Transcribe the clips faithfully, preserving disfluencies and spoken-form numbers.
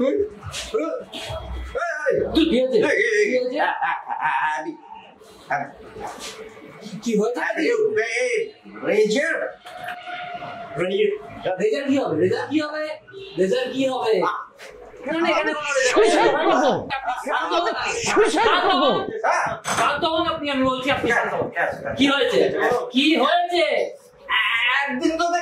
কি হয়েছে? Result result কি হবে? রেজাল্ট কি হবে? রেজাল্ট কি হবে? আপনি আমি বলছি আপনি কি হয়েছে? কি হয়েছে? একদিন তো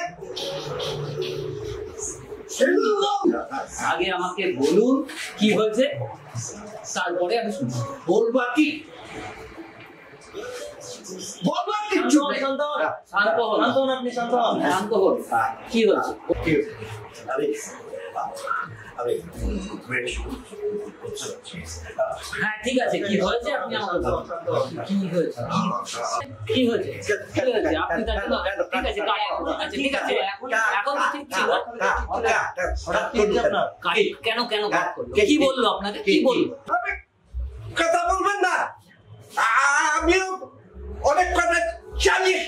আগে আমাকে বলুন কি হয়েছে, তারপরে আমি বলবো কি কি হচ্ছে? হ্যাঁ ঠিক আছে, কি হয়েছে আপনি আমাকে কি হয়েছে কি হয়েছে কি হয়েছে আপনি ঠিক আছে ঠিক আছে এখন এখন তো ঠিক ছিল। কেন কেন কি বললো আপনাকে? কি বললো? কথা বলবেন না, আমিও অনেক কথা চালিয়ে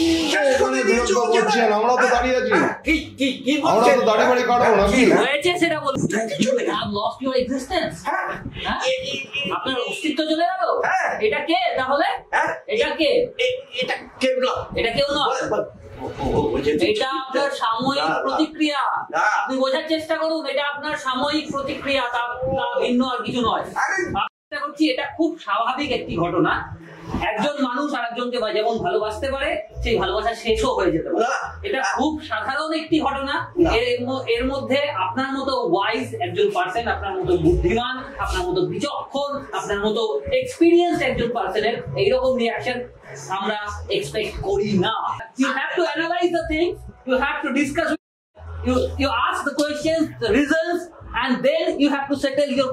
আমরা তো দাঁড়িয়ে আছি, আমরা তো দাঁড়িয়ে বাড়ি কাটবো নাকি? হয়েছে সেটা বলুন। লস্ট ইউর এক্সিস্টেন্স, আপনার অস্তিত্ব চলে গেল। এটা কে তাহলে? এটা কে? এটা কেউ না, এটা কেউ নয়, এটা আপনার সাময়িক প্রতিক্রিয়া। আপনি বোঝার চেষ্টা করুন, এটা আপনার সাময়িক প্রতিক্রিয়া, তা ভিন্ন আর কিছু নয়। চেষ্টা করছি, এটা খুব স্বাভাবিক একটি ঘটনা। একজন মানুষ আরেকজনকে যেমন ভালোবাসতে পারে, সেই ভালোবাসা শেষও হয়ে যেতে পারে। এটা খুব সাধারণ একটি ঘটনা। এর মধ্যে আপনার মতো ওয়াইজ একজন পার্সন, আপনার মতো বুদ্ধিমান, আপনার মতো বিচক্ষণ, আপনার মতো এক্সপিরিয়েন্স একজন পার্সনের এইরকম রিঅ্যাকশন আমরা এক্সপেক্ট করি না। You have to analyze the things, you have to discuss, you you ask the questions, the reasons, and then you have to settle your.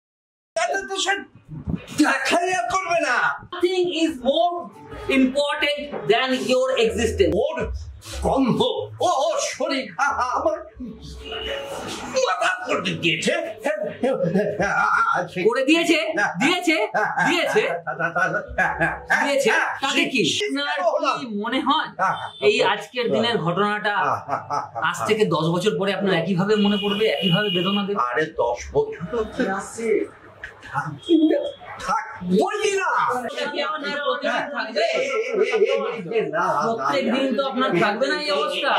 Nothing is more important than your existence. ওর গন্ধ, ও ও শরীর আমার মাথা করে দিয়েছে করে দিয়েছে দিয়েছে দিয়েছে দিয়েছে তাতে কি আপনার কি মনে হয় এই আজকের দিনের ঘটনাটা আজ থেকে দশ বছর পরে আপনার একইভাবে মনে পড়বে, একইভাবে বেদনা দেবে? আরে দশ বছর আছে প্রত্যেক দিন তো আপনার থাকবে না এই অবস্থা।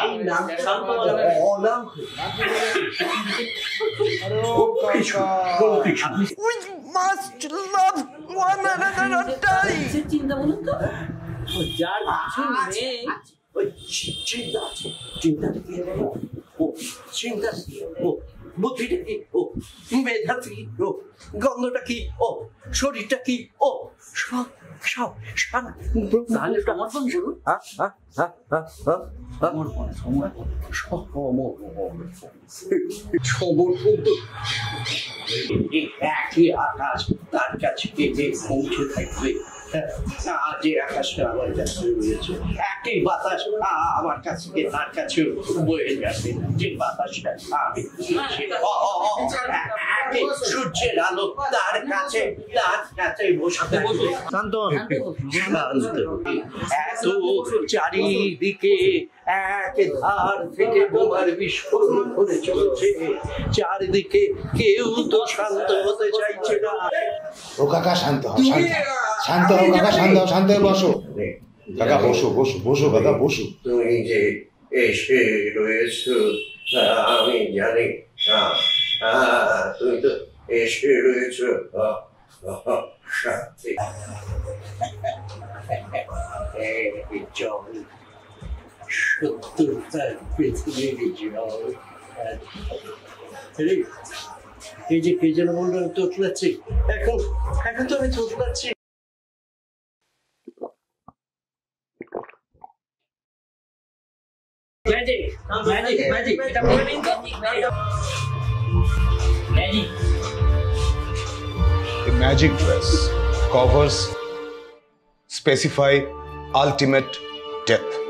চিন্তা বলুন তো, যার কিছু নেই চিন্তা চিন্তা চিন্তা বুদ্ধিটা কি, ও মেধা কি, ও গন্ধটা কি, ও শরীরটা কি, ও সব সব তাহলে সমর্পণ করুন। একই আকাশ তার কাছে পৌঁছে থাকবে, যে আকাশটা আমার কাছে রয়েছে, একই বাতাস আমার কাছে তার কাছে বয়ে যাবে, যে বাতাসটা আমি একই সূর্যের আলো তার কাছে তার কাছে বসে বসে শান্ত এত চারিদিকে এক ধার থেকে বোমার বিস্ফোরণ করে চলছে, চারিদিকে কেউ তো শান্ত হতে চাইছে না। ও কাকা শান্ত হও, শান্ত হও কাকা, শান্ত হও, শান্ত হয়ে বসো কাকা, বসো বসো বসো কাকা বসো। তুমি যে এসে রয়েছো আমি জানি, তুমি তো এসে রয়েছো জল, সত্যতার পৃথিবীর জল। এই যে কে যেন বললো তোতলাচ্ছি, এখন এখন তো আমি তোতলাচ্ছি। ম্যাজিক ম্যাজিক ম্যাজিক এটা বলে নিন তো। Magic The magic dress covers specify ultimate death.